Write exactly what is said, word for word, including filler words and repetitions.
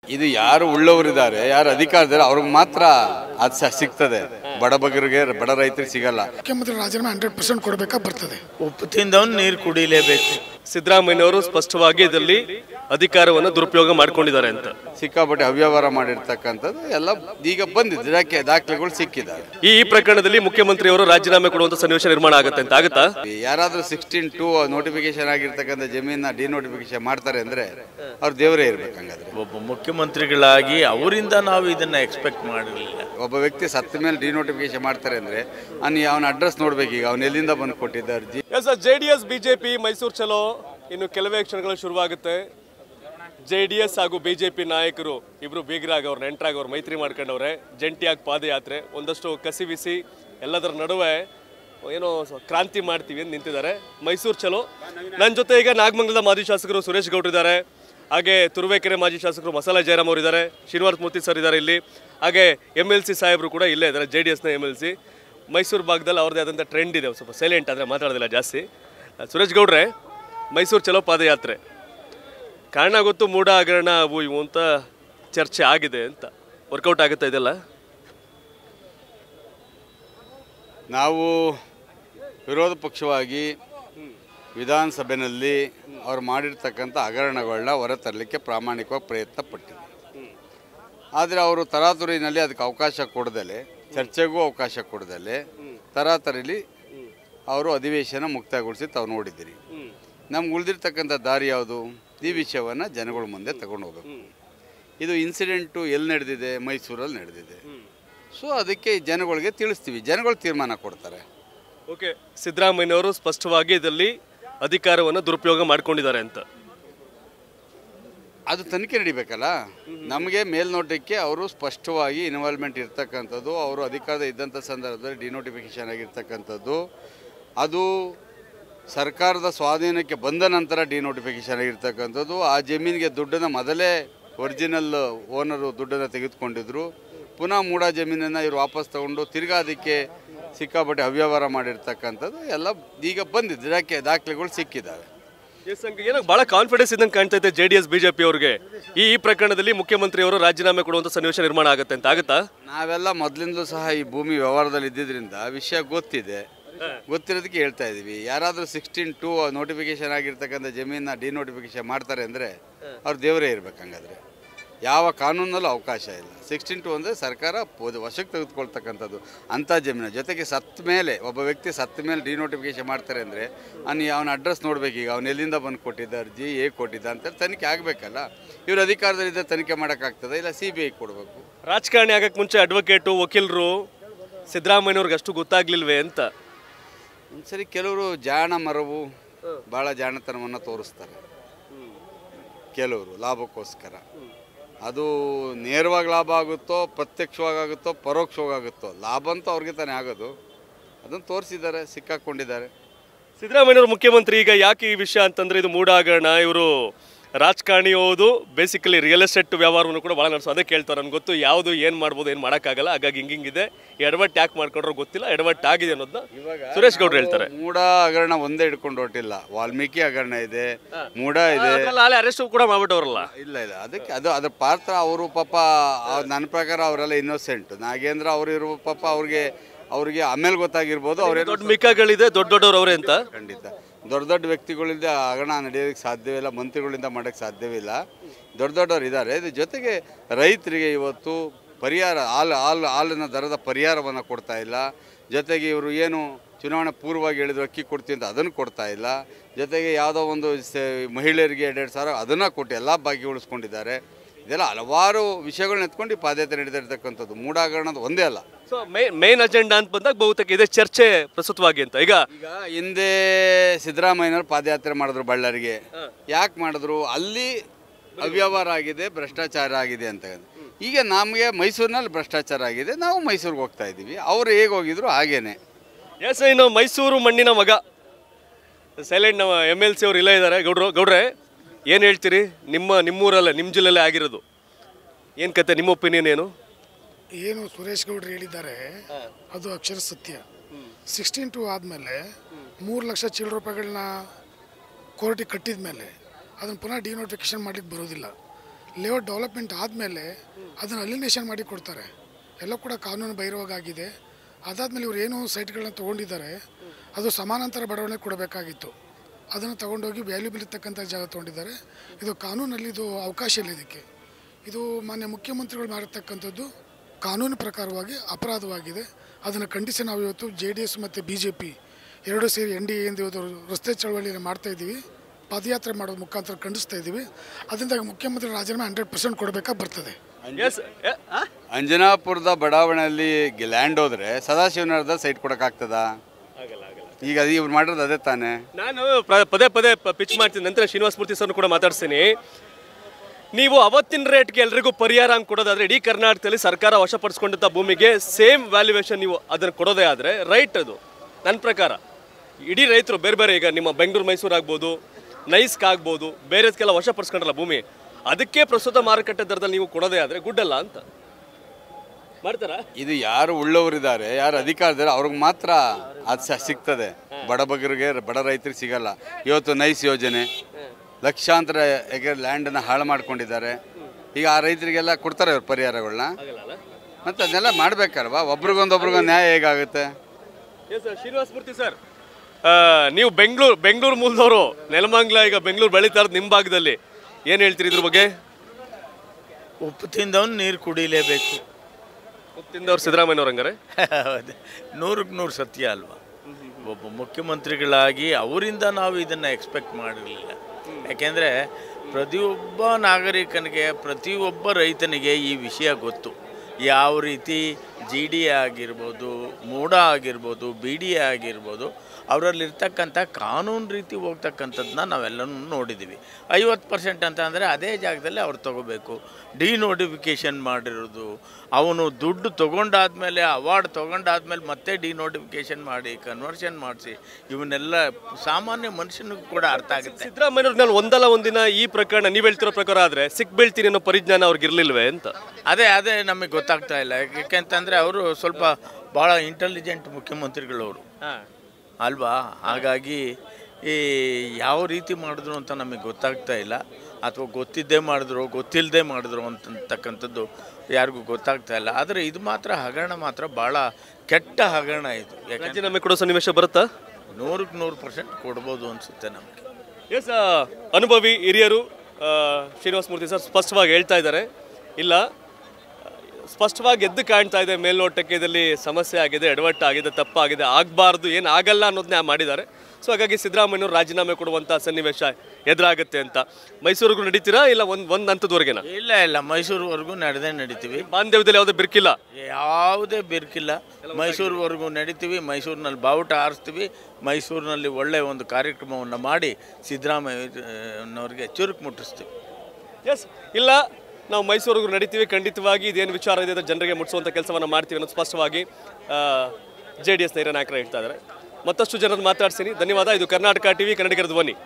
ಇದು ಯಾರು ಉಳ್ಳವರಿದ್ದಾರೆ, ಯಾರು ಅಧಿಕಾರದಾರೆ ಅವ್ರಿಗೆ ಮಾತ್ರ ಅದು ಸಿಗ್ತದೆ, ಬಡಬಗರಿಗೆ ಬಡ ರೈತರಿಗೆ ಸಿಗಲ್ಲ. ಮುಖ್ಯಮಂತ್ರಿ ರಾಜೀನಾಮೆ ಹಂಡ್ರೆಡ್ ಪರ್ಸೆಂಟ್ ಕೊಡಬೇಕಾ ಬರ್ತದೆ. ಉಪ್ಪು ತಿಂದವನು ನೀರು ಕುಡಿಲೇಬೇಕು. ಸಿದ್ದರಾಮಯ್ಯನವರು ಸ್ಪಷ್ಟವಾಗಿ ಇದರಲ್ಲಿ ಅಧಿಕಾರವನ್ನು ದುರುಪಯೋಗ ಮಾಡ್ಕೊಂಡಿದ್ದಾರೆ ಅಂತ, ಸಿಕ್ಕಾಪಟ್ಟೆ ಅವ್ಯವಹಾರ ಮಾಡಿರ್ತಕ್ಕಂಥದ್ದು ಎಲ್ಲ ಈಗ ಬಂದಿದೆ, ದಾಖಲೆ ದಾಖಲೆಗಳು ಸಿಕ್ಕಿದ್ದಾವೆ. ಈ ಪ್ರಕರಣದಲ್ಲಿ ಮುಖ್ಯಮಂತ್ರಿ ಅವರು ರಾಜೀನಾಮೆ ಕೊಡುವಂತ ಸನ್ನಿವೇಶ ನಿರ್ಮಾಣ ಆಗುತ್ತೆ ಅಂತ ಆಗುತ್ತಾ? ಯಾರಾದ್ರೂ ಸಿಕ್ಸ್ಟೀನ್ ಟು ನೋಟಿಫಿಕೇಶನ್ ಆಗಿರ್ತಕ್ಕಂಥ ಜಮೀನ ಡಿನೋಟಿಫಿಕೇಶನ್ ಮಾಡ್ತಾರೆ ಅಂದ್ರೆ ಅವ್ರು ದೇವರೇ ಇರ್ಬೇಕು. ಹಂಗಾದ್ರೆ ಒಬ್ಬ ಮುಖ್ಯಮಂತ್ರಿಗಳಾಗಿ ಅವರಿಂದ ನಾವು ಇದನ್ನ ಎಕ್ಸ್ಪೆಕ್ಟ್ ಮಾಡಿರಲಿಲ್ಲ. ಒಬ್ಬ ವ್ಯಕ್ತಿ ಸತ್ತ ಮೇಲೆ ಡಿನೋಟಿಫಿಕೇಶನ್ ಮಾಡ್ತಾರೆ ಅಂದ್ರೆ ಅವ್ನು ಅವನ ಅಡ್ರೆಸ್ ನೋಡ್ಬೇಕು. ಈಗ ಅವ್ನು ಎಲ್ಲಿಂದ ಬಂದು ಕೊಟ್ಟಿದ್ದ ಅರ್ಜಿ. J D S BJP Mysuru ಚಲೋ ಇನ್ನು ಕೆಲವೇ ಕ್ಷಣಗಳು ಶುರುವಾಗುತ್ತೆ. ಜೆ ಡಿ ಎಸ್ ಹಾಗೂ ಬಿಜೆಪಿ ನಾಯಕರು ಇಬ್ರು ಬೀಗರಾಗವ್ರು, ನೆಂಟರಾಗವ್ರು, ಮೈತ್ರಿ ಮಾಡ್ಕೊಂಡವ್ರೆ. ಜಂಟಿಯಾಗಿ ಪಾದಯಾತ್ರೆ, ಒಂದಷ್ಟು ಕಸಿವಿಸಿ ಎಲ್ಲದರ ನಡುವೆ ಏನೋ ಕ್ರಾಂತಿ ಮಾಡ್ತೀವಿ ಅಂತ ನಿಂತಿದ್ದಾರೆ. ಮೈಸೂರು ಚಲೋ. ನನ್ನ ಜೊತೆ ಈಗ ನಾಗಮಂಗಲದ ಮಾಜಿ ಶಾಸಕರು ಸುರೇಶ್ ಗೌಡ್ರು ಇದ್ದಾರೆ, ಹಾಗೆ ತುರುವೇಕೆರೆ ಮಾಜಿ ಶಾಸಕರು ಮಸಾಲ ಜಯರಾಮ್ ಅವರು ಇದ್ದಾರೆ, ಶ್ರೀನಿವಾಸ ಮೂರ್ತಿ ಸರ್ ಇದ್ದಾರೆ ಇಲ್ಲಿ, ಹಾಗೆ ಎಮ್ ಎಲ್ ಸಿ ಸಾಹೇಬರು ಕೂಡ ಇಲ್ಲೇ ಇದ್ದಾರೆ, ಜೆ ಡಿ ಎಸ್ನ ಎಮ್ ಎಲ್ ಸಿ. ಮೈಸೂರು ಭಾಗದಲ್ಲಿ ಅವ್ರದ್ದೇ ಆದಂಥ ಟ್ರೆಂಡ್ ಇದೆ, ಸ್ವಲ್ಪ ಸೈಲೆಂಟ್ ಆದರೆ ಮಾತಾಡೋದಿಲ್ಲ ಜಾಸ್ತಿ. ಸುರೇಶ್ ಗೌಡ್ರೆ, ಮೈಸೂರು ಚಲೋ ಪಾದಯಾತ್ರೆ ಕಾರಣ ಗೊತ್ತು, ಮೂಢ ಹಗರಣ ಅವು ಇವು ಅಂತ ಚರ್ಚೆ ಆಗಿದೆ ಅಂತ, ವರ್ಕೌಟ್ ಆಗುತ್ತಾ ಇದೆಲ್ಲ? ನಾವು ವಿರೋಧ ಪಕ್ಷವಾಗಿ ವಿಧಾನಸಭೆಯಲ್ಲಿ ಅವ್ರು ಮಾಡಿರ್ತಕ್ಕಂಥ ಹಗರಣಗಳನ್ನ ಹೊರತರಲಿಕ್ಕೆ ಪ್ರಾಮಾಣಿಕವಾಗಿ ಪ್ರಯತ್ನ ಪಟ್ಟಿದ್ವಿ. ಆದರೆ ಅವರು ತರಾತುರಿನಲ್ಲಿ ಅದಕ್ಕೆ ಅವಕಾಶ ಕೊಡದಲೆ, ಚರ್ಚೆಗೂ ಅವಕಾಶ ಕೊಡದಲೆ ತರಾತರಿಲಿ ಅವರು ಅಧಿವೇಶನ ಮುಕ್ತಾಯಗೊಳಿಸಿ ತಾವು ನೋಡಿದ್ದೀರಿ. ನಮ್ಗೆ ಉಳಿದಿರ್ತಕ್ಕಂಥ ದಾರಿ ಯಾವುದು? ಈ ವಿಷಯವನ್ನು ಜನಗಳ ಮುಂದೆ ತಗೊಂಡು ಹೋಗಬೇಕು. ಇದು ಇನ್ಸಿಡೆಂಟು ಎಲ್ಲಿ ನಡೆದಿದೆ? ಮೈಸೂರಲ್ಲಿ ನಡೆದಿದೆ. ಸೊ ಅದಕ್ಕೆ ಜನಗಳಿಗೆ ತಿಳಿಸ್ತೀವಿ, ಜನಗಳು ತೀರ್ಮಾನ ಕೊಡ್ತಾರೆ. ಓಕೆ, ಸಿದ್ದರಾಮಯ್ಯನವರು ಸ್ಪಷ್ಟವಾಗಿ ಇದರಲ್ಲಿ ಅಧಿಕಾರವನ್ನು ದುರುಪಯೋಗ ಮಾಡ್ಕೊಂಡಿದ್ದಾರೆ ಅಂತ ಅದು ತನಿಖೆ ನಡಿಬೇಕಲ್ಲ. ನಮಗೆ ಮೇಲ್ನೋಟಕ್ಕೆ ಅವರು ಸ್ಪಷ್ಟವಾಗಿ ಇನ್ವಾಲ್ವ್ಮೆಂಟ್ ಇರ್ತಕ್ಕಂಥದ್ದು, ಅವರು ಅಧಿಕಾರದ ಇದ್ದಂಥ ಸಂದರ್ಭದಲ್ಲಿ ಡಿನೋಟಿಫಿಕೇಶನ್ ಆಗಿರ್ತಕ್ಕಂಥದ್ದು, ಅದು ಸರ್ಕಾರದ ಸ್ವಾಧೀನಕ್ಕೆ ಬಂದ ನಂತರ ಡಿನೋಟಿಫಿಕೇಶನ್ ಆಗಿರ್ತಕ್ಕಂಥದ್ದು. ಆ ಜಮೀನಿಗೆ ದುಡ್ಡನ್ನು ಮೊದಲೇ ಒರಿಜಿನಲ್ ಓನರು ದುಡ್ಡನ್ನು ತೆಗೆದುಕೊಂಡಿದ್ರು. ಪುನಃ ಮೂಡ ಜಮೀನನ್ನು ಇವರು ವಾಪಸ್ ತಗೊಂಡು ತಿರ್ಗಾ ಅದಕ್ಕೆ ಸಿಕ್ಕಾಪಟ್ಟೆ ಅವ್ಯವಹಾರ ಮಾಡಿರ್ತಕ್ಕಂಥದ್ದು ಎಲ್ಲ ಈಗ ಬಂದಿದೆ, ದಾಖಲೆ ದಾಖಲೆಗಳು ಸಿಕ್ಕಿದ್ದಾವೆ. ಏನೋ ಭಾಳ ಕಾನ್ಫಿಡೆನ್ಸ್ ಇದ್ದಂಗೆ ಕಾಣ್ತೈತೆ ಜೆ ಡಿ ಎಸ್ ಬಿಜೆಪಿ ಅವ್ರಿಗೆ. ಈ ಈ ಪ್ರಕರಣದಲ್ಲಿ ಮುಖ್ಯಮಂತ್ರಿ ಅವರು ರಾಜೀನಾಮೆ ಕೊಡುವಂಥ ಸನ್ನಿವೇಶ ನಿರ್ಮಾಣ ಆಗುತ್ತೆ ಅಂತ ಆಗುತ್ತಾ? ನಾವೆಲ್ಲ ಮೊದಲಿಂದಲೂ ಸಹ ಈ ಭೂಮಿ ವ್ಯವಹಾರದಲ್ಲಿ ಇದ್ದಿದ್ದರಿಂದ ವಿಷಯ ಗೊತ್ತಿದೆ, ಗೊತ್ತಿರೋದಕ್ಕೆ ಹೇಳ್ತಾ ಇದ್ದೀವಿ. ಯಾರಾದರೂ ಸಿಕ್ಸ್ಟೀನ್ ಟು ನೋಟಿಫಿಕೇಶನ್ ಆಗಿರ್ತಕ್ಕಂಥ ಜಮೀನ ಡಿನೋಟಿಫಿಕೇಶನ್ ಮಾಡ್ತಾರೆ ಅಂದರೆ ಅವ್ರು ದೇವರೇ ಇರ್ಬೇಕು. ಹಂಗಾದ್ರೆ ಯಾವ ಕಾನೂನಲ್ಲೂ ಅವಕಾಶ ಇಲ್ಲ. ಸಿಕ್ಸ್ಟೀನ್ ಟು ಅಂದರೆ ಸರ್ಕಾರ ವಶಕ್ಕೆ ತೆಗೆದುಕೊಳ್ತಕ್ಕಂಥದ್ದು ಅಂಥ ಜಮೀನು. ಜೊತೆಗೆ ಸತ್ತ ಮೇಲೆ, ಒಬ್ಬ ವ್ಯಕ್ತಿ ಸತ್ತ ಮೇಲೆ ಡಿನೋಟಿಫಿಕೇಶನ್ ಮಾಡ್ತಾರೆ ಅಂದರೆ ಅವ್ನು ಅವನ ಅಡ್ರೆಸ್ ನೋಡ್ಬೇಕು. ಈಗ ಅವ್ನು ಎಲ್ಲಿಂದ ಬಂದು ಕೊಟ್ಟಿದ್ದ ಅರ್ಜಿ, ಹೇಗೆ ಕೊಟ್ಟಿದ್ದ ಅಂತ ತನಿಖೆ ಆಗಬೇಕಲ್ಲ. ಇವರು ಅಧಿಕಾರದಲ್ಲಿದ್ದ ತನಿಖೆ ಮಾಡೋಕ್ಕಾಗ್ತದೆ, ಇಲ್ಲ ಸಿ ಬಿ ಐ ಕೊಡಬೇಕು. ರಾಜಕಾರಣಿ ಆಗಕ್ಕೆ ಮುಂಚೆ ಅಡ್ವೊಕೇಟು, ವಕೀಲರು ಸಿದ್ದರಾಮಯ್ಯವ್ರಿಗೆ ಅಷ್ಟು ಗೊತ್ತಾಗ್ಲಿಲ್ವೇ ಅಂತ ಒಂದ್ಸರಿ ಕೆಲವರು ಜಾಣ ಮರವು ಭಾಳ ಜಾಣತನವನ್ನು ತೋರಿಸ್ತಾರೆ, ಕೆಲವರು ಲಾಭಕ್ಕೋಸ್ಕರ. ಅದು ನೇರವಾಗಿ ಲಾಭ ಆಗುತ್ತೋ, ಪ್ರತ್ಯಕ್ಷವಾಗುತ್ತೋ, ಪರೋಕ್ಷವಾಗುತ್ತೋ, ಲಾಭ ಅಂತೂ ಅವ್ರಿಗೆ ತಾನೇ ಆಗೋದು. ಅದನ್ನು ತೋರಿಸಿದ್ದಾರೆ, ಸಿಕ್ಕಾಕೊಂಡಿದ್ದಾರೆ. ಸಿದ್ದರಾಮಯ್ಯವರು ಮುಖ್ಯಮಂತ್ರಿ. ಈಗ ಯಾಕೆ ಈ ವಿಷಯ ಅಂತಂದರೆ, ಇದು ಮೂಢ ಹಗರಣ, ಇವರು ರಾಜಕಾರಣಿ ಹೌದು, ಬೇಸಿಕಲಿ ರಿಯಲ್ ಎಸ್ಟೇಟ್ ವ್ಯವಹಾರವನ್ನು ಕೂಡ ಭಾಳ ನಡೆಸೋ. ಅದೇ ಕೇಳ್ತಾರೆ, ನನಗೆ ಗೊತ್ತು ಯಾವುದು ಏನು ಮಾಡ್ಬೋದು, ಏನು ಮಾಡೋಕ್ಕಾಗಲ್ಲ, ಹಾಗಾಗಿ ಹಿಂಗಿಂಗಿದೆ, ಎಡವಟ್ಟು ಯಾಕೆ ಮಾಡ್ಕೊಂಡ್ರೋ ಗೊತ್ತಿಲ್ಲ, ಎಡವಟ್ಟು ಆಗಿದೆ ಅನ್ನೋದನ್ನ ಸುರೇಶ್ ಗೌಡ್ರು ಹೇಳ್ತಾರೆ. ಮೂಢ ಹಗರಣ ಒಂದೇ ಹಿಡ್ಕೊಂಡು ಹೊಟ್ಟಿಲ್ಲ, ವಾಲ್ಮೀಕಿ ಹಗರಣ ಇದೆ, ಮೂಢ ಇದೆ, ಅರೆಸ್ಟ್ ಕೂಡ ಮಾಡ್ಬಿಟ್ಟವ್ರಲ್ಲ. ಇಲ್ಲ ಇಲ್ಲ ಅದಕ್ಕೆ ಅದು ಅದ್ರ ಪಾತ್ರ. ಅವರು ಪಾಪ ನನ್ನ ಪ್ರಕಾರ ಅವರೆಲ್ಲ ಇನ್ನೋಸೆಂಟ್. ನಾಗೇಂದ್ರ ಅವರು ಇರುವ ಪಾಪ ಅವ್ರಿಗೆ ಅವ್ರಿಗೆ ಆಮೇಲೆ ಗೊತ್ತಾಗಿರ್ಬೋದು. ಅವರೇ ದೊಡ್ಡ ಮಿಕ್ಕಗಳಿದೆ, ದೊಡ್ಡ ದೊಡ್ಡವ್ರು ಅವರೇ ಅಂತ. ಖಂಡಿತ ದೊಡ್ಡ ದೊಡ್ಡ ವ್ಯಕ್ತಿಗಳಿಂದ ಹಗರಣ ನಡೆಯೋದಕ್ಕೆ ಸಾಧ್ಯವಿಲ್ಲ, ಮಂತ್ರಿಗಳಿಂದ ಮಾಡೋಕ್ಕೆ ಸಾಧ್ಯವಿಲ್ಲ. ದೊಡ್ಡ ದೊಡ್ಡವ್ರು ಇದ್ದಾರೆ. ಇದ್ರ ಜೊತೆಗೆ ರೈತರಿಗೆ ಇವತ್ತು ಪರಿಹಾರ, ಹಾಲು ಹಾಲು ಹಾಲಿನ ದರದ ಪರಿಹಾರವನ್ನು ಕೊಡ್ತಾ ಇಲ್ಲ. ಜೊತೆಗೆ ಇವರು ಏನು ಚುನಾವಣೆ ಪೂರ್ವವಾಗಿ ಹೇಳಿದ್ರು ಅಕ್ಕಿ ಕೊಡ್ತೀವಿ ಅಂತ ಅದನ್ನು ಕೊಡ್ತಾ ಇಲ್ಲ. ಜೊತೆಗೆ ಯಾವುದೋ ಒಂದು ಮಹಿಳೆಯರಿಗೆ ಎರಡೆರಡು ಸಾವಿರ ಅದನ್ನು ಕೊಟ್ಟು ಎಲ್ಲ ಭಾಗ್ಯ ಉಳಿಸ್ಕೊಂಡಿದ್ದಾರೆ. ಇದೆಲ್ಲ ಹಲವಾರು ವಿಷಯಗಳನ್ನ ಎತ್ಕೊಂಡು ಈ ಪಾದಯಾತ್ರೆ ನಡೀತಾ ಇರ್ತಕ್ಕಂಥದ್ದು. ಮೂಢ ಹಗರಣದ ಒಂದೇ ಅಲ್ಲ. ಸೊ ಮೇನ್ ಅಜೆಂಡಾ ಅಂತ ಬಂದಾಗ ಬಹುತೇಕ ಇದೆ ಚರ್ಚೆ ಪ್ರಸ್ತುತವಾಗಿ ಅಂತ. ಈಗ ಈಗ ಹಿಂದೆ ಸಿದ್ದರಾಮಯ್ಯನವರು ಪಾದಯಾತ್ರೆ ಮಾಡಿದ್ರು ಬಳ್ಳಾರಿಗೆ. ಯಾಕೆ ಮಾಡಿದ್ರು? ಅಲ್ಲಿ ಅವ್ಯವಹಾರ ಆಗಿದೆ, ಭ್ರಷ್ಟಾಚಾರ ಆಗಿದೆ ಅಂತ. ಈಗ ನಮಗೆ ಮೈಸೂರಿನಲ್ಲಿ ಭ್ರಷ್ಟಾಚಾರ ಆಗಿದೆ, ನಾವು ಮೈಸೂರಿಗೆ ಹೋಗ್ತಾ ಇದ್ದೀವಿ. ಅವರು ಹೇಗೆ ಹೋಗಿದ್ರು ಹಾಗೇನೆ. ಎಸ್, ಇನ್ನು ಮೈಸೂರು ಮಣ್ಣಿನ ಮಗ ಸೈಲೆಂಟ್ ನಮ್ಮ ಎಮ್ ಎಲ್ ಸಿ ಅವರು ಇಲ್ಲೇ ಇದ್ದಾರೆ. ಗೌಡ್ರು ಗೌಡ್ರೆ ಏನು ಹೇಳ್ತೀರಿ? ನಿಮ್ಮ ನಿಮ್ಮೂರಲ್ಲೇ, ನಿಮ್ಮ ಜಿಲ್ಲೆಯಲ್ಲೇ ಆಗಿರೋದು ಏನು ಕತೆ, ನಿಮ್ಮ ಒಪಿನಿಯನ್ ಏನು? ಏನು ಸುರೇಶ್ ಗೌಡ್ರು ಹೇಳಿದ್ದಾರೆ ಅದು ಅಕ್ಷರ ಸತ್ಯ. ಸಿಕ್ಸ್ಟೀನ್ ಟು ಆದಮೇಲೆ ಮೂರು ಲಕ್ಷ ಚಿಲ್ಲರೆ ರೂಪಾಯಿಗಳನ್ನ ಕೋರ್ಟಿಗೆ ಕಟ್ಟಿದ ಮೇಲೆ ಅದನ್ನು ಪುನಃ ಡಿನೋಟಿಫಿಕೇಶನ್ ಮಾಡಲಿಕ್ಕೆ ಬರೋದಿಲ್ಲ. ಲೇಔಟ್ ಡೆವಲಪ್ಮೆಂಟ್ ಆದಮೇಲೆ ಅದನ್ನು ಅಲಿನೇಷನ್ ಮಾಡಿ ಕೊಡ್ತಾರೆ. ಎಲ್ಲ ಕೂಡ ಕಾನೂನು ಬಹಿರವಾಗಿದೆ. ಅದಾದಮೇಲೆ ಇವ್ರು ಏನು ಸೈಟ್ಗಳನ್ನ ತೊಗೊಂಡಿದ್ದಾರೆ ಅದು ಸಮಾನಾಂತರ ಬಡಾವಣೆ ಕೊಡಬೇಕಾಗಿತ್ತು. ಅದನ್ನು ತೊಗೊಂಡೋಗಿ ವ್ಯಾಲ್ಯೂಬಲ್ ಇರ್ತಕ್ಕಂಥ ಜಾಗ ತೊಗೊಂಡಿದ್ದಾರೆ. ಇದು ಕಾನೂನಲ್ಲಿ ಇದು ಅವಕಾಶ ಇಲ್ಲ. ಇದಕ್ಕೆ ಇದು ಮಾನ್ಯ ಮುಖ್ಯಮಂತ್ರಿಗಳು ಮಾಡಿರ್ತಕ್ಕಂಥದ್ದು ಕಾನೂನು ಪ್ರಕಾರವಾಗಿ ಅಪರಾಧವಾಗಿದೆ. ಅದನ್ನು ಖಂಡಿಸಿ ನಾವು ಇವತ್ತು ಜೆ ಡಿ ಎಸ್ ಮತ್ತು ಬಿ ಜೆ ಪಿ ಎರಡೂ ಸೇರಿ ಎನ್ ಡಿ ಎ ಎಂದು ಇವತ್ತು ರಸ್ತೆ ಚಳವಳಿಯನ್ನು ಮಾಡ್ತಾಯಿದ್ದೀವಿ. ಪಾದಯಾತ್ರೆ ಮಾಡೋದು ಮುಖಾಂತರ ಖಂಡಿಸ್ತಾ ಇದ್ದೀವಿ. ಅದರಿಂದ ಮುಖ್ಯಮಂತ್ರಿ ರಾಜೀನಾಮೆ ಹಂಡ್ರೆಡ್ ಪರ್ಸೆಂಟ್ ಕೊಡಬೇಕಾ ಬರ್ತದೆ. ಅಂಜನಾಪುರದ ಬಡಾವಣೆಯಲ್ಲಿ ಲ್ಯಾಂಡ್ ಹೋದ್ರೆ ಸದಾಶಿವನಗರದ ಸೈಟ್ ಕೊಡೋಕ್ಕಾಗ್ತದ? ಈಗ ಅದು ಇವ್ರು ಮಾಡಿರೋದು ಅದೇ ತಾನೇ. ನಾನು ಪದೇ ಪದೇ ಪಿಚ್ ಮಾಡ್ತೀನಿ. ನಂತರ ಶ್ರೀನಿವಾಸ ಮೂರ್ತಿ ಸರ್ ಕೂಡ ಮಾತಾಡ್ತೀನಿ. ನೀವು ಅವತ್ತಿನ ರೇಟ್ಗೆ ಎಲ್ರಿಗೂ ಪರಿಹಾರ ಹಂಗೆ ಕೊಡೋದಾದ್ರೆ ಇಡೀ ಕರ್ನಾಟಕದಲ್ಲಿ ಸರ್ಕಾರ ವಶಪಡಿಸ್ಕೊಂಡಂಥ ಭೂಮಿಗೆ ಸೇಮ್ ವ್ಯಾಲ್ಯೂಯೇಷನ್ ನೀವು ಅದನ್ನು ಕೊಡೋದೇ ಆದರೆ ರೈಟ್ ಅದು ನನ್ನ ಪ್ರಕಾರ. ಇಡೀ ರೈತರು ಬೇರೆ ಬೇರೆ ಈಗ ನಿಮ್ಮ ಬೆಂಗಳೂರು ಮೈಸೂರು ಆಗ್ಬೋದು, ನೈಸ್ಕ್ ಆಗ್ಬೋದು, ಬೇರೆದಕ್ಕೆಲ್ಲ ವಶಪಡಿಸ್ಕೊಂಡ್ರಲ್ಲ ಭೂಮಿ, ಅದಕ್ಕೆ ಪ್ರಸ್ತುತ ಮಾರುಕಟ್ಟೆ ದರದಲ್ಲಿ ನೀವು ಕೊಡೋದೇ ಆದರೆ ಗುಡ್ಡಲ್ಲ ಅಂತ ಮಾಡ್ತಾರ. ಇದು ಯಾರು ಉಳ್ಳವರಿದ್ದಾರೆ, ಯಾರು ಅಧಿಕಾರದಾರೆ ಅವ್ರಿಗೆ ಮಾತ್ರ ಅದು ಸಿಗ್ತದೆ. ಬಡಬಗರಿಗೆ, ಬಡ ರೈತರಿಗೆ ಸಿಗಲ್ಲ. ಇವತ್ತು ನೈಸ್ ಯೋಜನೆ ಲಕ್ಷಾಂತರ ಎಕರೆ ಲ್ಯಾಂಡನ್ನು ಹಾಳು ಮಾಡ್ಕೊಂಡಿದ್ದಾರೆ. ಈಗ ಆ ರೈತರಿಗೆಲ್ಲ ಕೊಡ್ತಾರೆ ಅವ್ರ ಪರಿಹಾರಗಳನ್ನ. ಮತ್ತು ಅದನ್ನೆಲ್ಲ ಮಾಡಬೇಕಲ್ವಾ? ಒಬ್ರಿಗೊಂದೊಬ್ರಿಗೊಂದು ನ್ಯಾಯ ಹೇಗಾಗುತ್ತೆ? ಶ್ರೀನಿವಾಸ ಮೂರ್ತಿ ಸರ್, ನೀವು ಬೆಂಗಳೂರು ಬೆಂಗಳೂರು ಮೂಲದವರು, ನೆಲಮಂಗಲ ಈಗ ಬೆಂಗಳೂರು ಬೆಳೀತಾ ಇರೋದು ನಿಮ್ಮ ಭಾಗದಲ್ಲಿ, ಏನು ಹೇಳ್ತೀರಿ ಇದ್ರ ಬಗ್ಗೆ? ಉಪ್ಪು ತಿಂದವನು ನೀರು ಕುಡಿಲೇಬೇಕು. ಉಪ್ಪು ತಿಂದವ್ರು ಸಿದ್ದರಾಮಯ್ಯವ್ರು ಹಂಗಾರೆ ನೂರಕ್ಕೆ ನೂರು ಸತ್ಯ ಅಲ್ವಾ? ಒಬ್ಬ ಮುಖ್ಯಮಂತ್ರಿಗಳಾಗಿ ಅವರಿಂದ ನಾವು ಇದನ್ನು ಎಕ್ಸ್ಪೆಕ್ಟ್ ಮಾಡಿರಲಿಲ್ಲ. ಯಾಕೆಂದರೆ ಪ್ರತಿಯೊಬ್ಬ ನಾಗರಿಕನಿಗೆ, ಪ್ರತಿಯೊಬ್ಬ ರೈತನಿಗೆ ಈ ವಿಷಯ ಗೊತ್ತು. ಯಾವ ರೀತಿ ಜಿ ಡಿ ಎ ಆಗಿರ್ಬೋದು, ಮೂಡ ಆಗಿರ್ಬೋದು, ಬಿ ಡಿ ಎ ಆಗಿರ್ಬೋದು, ಅವರಲ್ಲಿರ್ತಕ್ಕಂಥ ಕಾನೂನು ರೀತಿ ಹೋಗ್ತಕ್ಕಂಥದ್ದನ್ನ ನಾವೆಲ್ಲನೂ ನೋಡಿದ್ದೀವಿ. ಐವತ್ತು ಪರ್ಸೆಂಟ್ ಅಂತ ಅಂದರೆ ಅದೇ ಜಾಗದಲ್ಲಿ ಅವ್ರು ತೊಗೋಬೇಕು. ಡಿ ನೋಟಿಫಿಕೇಷನ್ ಮಾಡಿರೋದು, ಅವನು ದುಡ್ಡು ತೊಗೊಂಡಾದ್ಮೇಲೆ, ಅವಾರ್ಡ್ ತೊಗೊಂಡಾದ್ಮೇಲೆ ಮತ್ತೆ ಡಿ ನೋಟಿಫಿಕೇಷನ್ ಮಾಡಿ ಕನ್ವರ್ಷನ್ ಮಾಡಿಸಿ, ಇವನ್ನೆಲ್ಲ ಸಾಮಾನ್ಯ ಮನುಷ್ಯನಿಗೂ ಕೂಡ ಅರ್ಥ ಆಗುತ್ತೆ. ಸಿದ್ದರಾಮಯ್ಯವ್ರಲ್ಲಿ ಒಂದಲ್ಲ ಒಂದಿನ ಈ ಪ್ರಕರಣ ನೀವು ಹೇಳ್ತಿರೋ ಪ್ರಕಾರ ಆದರೆ ಸಿಕ್ ಬೀಳ್ತೀನಿ ಅನ್ನೋ ಪರಿಜ್ಞಾನ ಅವ್ರಿಗೆ ಇರಲಿಲ್ವೇ ಅಂತ? ಅದೇ ಅದೇ ನಮಗೆ ಗೊತ್ತಾಗ್ತಾ ಇಲ್ಲ. ಯಾಕೆಂತಂದರೆ ಅವರು ಸ್ವಲ್ಪ ಭಾಳ ಇಂಟೆಲಿಜೆಂಟ್ ಮುಖ್ಯಮಂತ್ರಿಗಳವರು ಅಲ್ವಾ? ಹಾಗಾಗಿ ಈ ಯಾವ ರೀತಿ ಮಾಡಿದ್ರು ಅಂತ ನಮಗೆ ಗೊತ್ತಾಗ್ತಾ ಇಲ್ಲ. ಅಥವಾ ಗೊತ್ತಿದ್ದೇ ಮಾಡಿದ್ರು, ಗೊತ್ತಿಲ್ಲದೆ ಮಾಡಿದ್ರು ಅಂತಕ್ಕಂಥದ್ದು ಯಾರಿಗೂ ಗೊತ್ತಾಗ್ತಾ ಇಲ್ಲ. ಆದರೆ ಇದು ಮಾತ್ರ ಹಗರಣ ಮಾತ್ರ ಭಾಳ ಕೆಟ್ಟ ಹಗರಣ ಇದು. ಯಾಕೆ ನಮಗೆ ಕೊಡೋ ಸನ್ನಿವೇಶ ಬರುತ್ತಾ? ನೂರಕ್ಕೆ ನೂರು ಪರ್ಸೆಂಟ್ ಕೊಡ್ಬೋದು ಅನಿಸುತ್ತೆ ನಮಗೆ. ಎಸ್, ಅನುಭವಿ ಹಿರಿಯರು ಶ್ರೀನಿವಾಸ ಮೂರ್ತಿ ಸರ್ ಸ್ಪಷ್ಟವಾಗಿ ಹೇಳ್ತಾ ಇದ್ದಾರೆ. ಇಲ್ಲ, ಸ್ಪಷ್ಟವಾಗಿ ಎದ್ದು ಕಾಣ್ತಾ ಇದೆ ಮೇಲ್ನೋಟಕ್ಕೆ ಇದರಲ್ಲಿ ಸಮಸ್ಯೆ ಆಗಿದೆ, ಎಡವಟ್ಟು ಆಗಿದೆ, ತಪ್ಪಾಗಿದೆ, ಆಗಬಾರ್ದು, ಏನು ಆಗಲ್ಲ ಅನ್ನೋದನ್ನೇ ಮಾಡಿದ್ದಾರೆ. ಸೊ ಹಾಗಾಗಿ ಸಿದ್ದರಾಮಯ್ಯವ್ರು ರಾಜೀನಾಮೆ ಕೊಡುವಂಥ ಸನ್ನಿವೇಶ ಎದುರಾಗುತ್ತೆ ಅಂತ. ಮೈಸೂರಿಗೂ ನಡೀತೀರಾ ಇಲ್ಲ ಒಂದು ಒಂದು ಹಂತದವರೆಗೆನಾ? ಇಲ್ಲ ಇಲ್ಲ, ಮೈಸೂರುವರೆಗೂ ನಡೆದೇ ನಡೀತೀವಿ. ಬಾಂಧವ್ಯದಲ್ಲಿ ಯಾವುದೇ ಬಿರ್ಕಿಲ್ಲ, ಯಾವುದೇ ಬಿರ್ಕಿಲ್ಲ. ಮೈಸೂರುವರೆಗೂ ನಡೀತೀವಿ. ಮೈಸೂರಿನಲ್ಲಿ ಬಾವುಟ ಹಾರಿಸ್ತೀವಿ. ಮೈಸೂರಿನಲ್ಲಿ ಒಳ್ಳೆಯ ಒಂದು ಕಾರ್ಯಕ್ರಮವನ್ನು ಮಾಡಿ ಸಿದ್ದರಾಮಯ್ಯನವ್ರಿಗೆ ಚುರುಕು ಮುಟ್ಟಿಸ್ತೀವಿ. ಎಸ್, ಇಲ್ಲ ನಾವು ಮೈಸೂರಿಗೂ ನಡೀತೀವಿ, ಖಂಡಿತವಾಗಿ ಇದೇನು ವಿಚಾರ ಇದೆ ಅದನ್ನು ಜನರಿಗೆ ಮುಟ್ಟಿಸುವಂಥ ಕೆಲಸವನ್ನು ಮಾಡ್ತೀವಿ ಅನ್ನೋದು ಸ್ಪಷ್ಟವಾಗಿ ಜೆ ಡಿ ಎಸ್ ಹಿರಿಯ ನಾಯಕರು ಹೇಳ್ತಾ ಇದ್ದಾರೆ. ಮತ್ತಷ್ಟು ಜನರನ್ನು ಮಾತಾಡ್ತೀನಿ. ಧನ್ಯವಾದ. ಇದು ಕರ್ನಾಟಕ ಟಿವಿ, ಕನ್ನಡಿಗರ ಧ್ವನಿ.